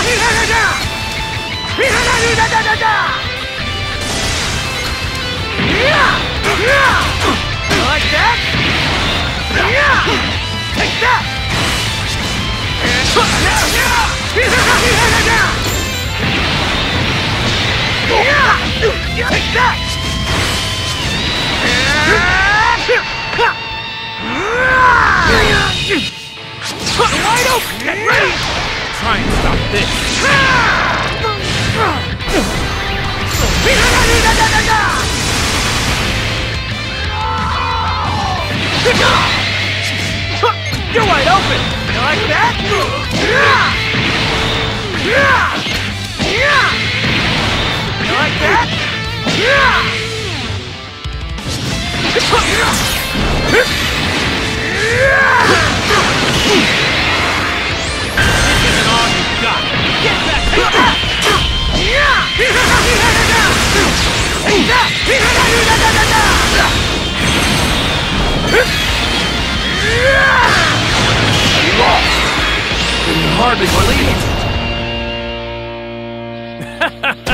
Like that? Take that! Take that! Wide open! Get ready! Try and stop this. You're wide open! You like that? You like that? This isn't all you got. Get back! Take that! You lost! Can you hardly believe it?